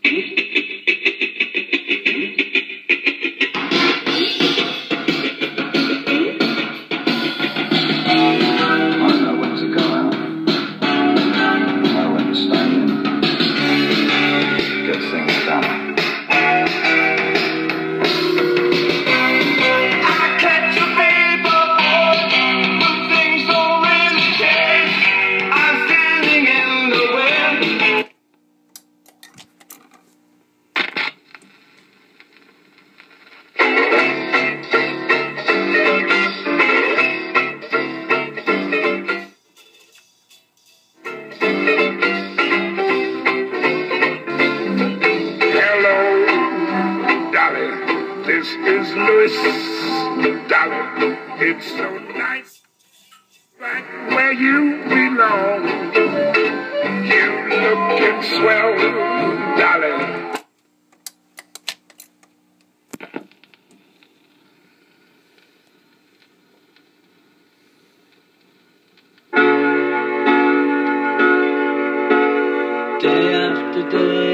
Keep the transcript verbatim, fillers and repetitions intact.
This is Louis, darling. It's so nice, right where you belong. You looking swell, darling. Day after day